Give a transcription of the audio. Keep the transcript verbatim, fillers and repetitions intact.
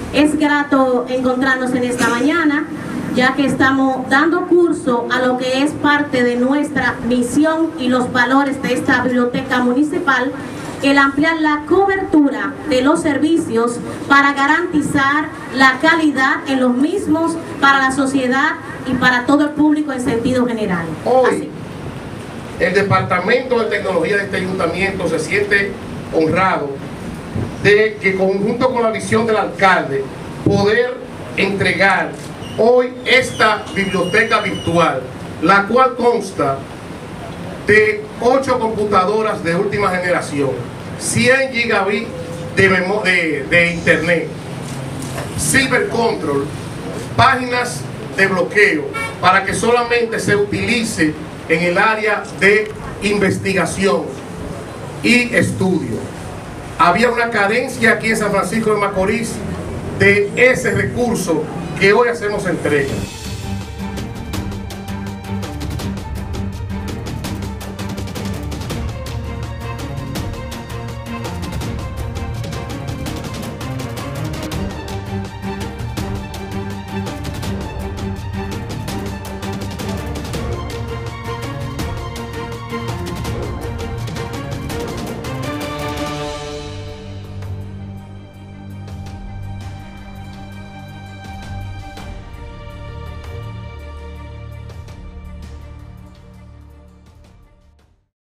Es grato encontrarnos en esta mañana, ya que estamos dando curso a lo que es parte de nuestra misión y los valores de esta biblioteca municipal, el ampliar la cobertura de los servicios para garantizar la calidad en los mismos para la sociedad y para todo el público en sentido general. Hoy, Así. el Departamento de Tecnología de este ayuntamiento se siente honrado de que, conjunto con la visión del alcalde, poder entregar hoy esta biblioteca virtual, la cual consta de ocho computadoras de última generación, cien gigabits de, de, de internet, Cyber Control, páginas de bloqueo para que solamente se utilice en el área de investigación y estudio. Había una carencia aquí en San Francisco de Macorís de ese recurso que hoy hacemos entrega.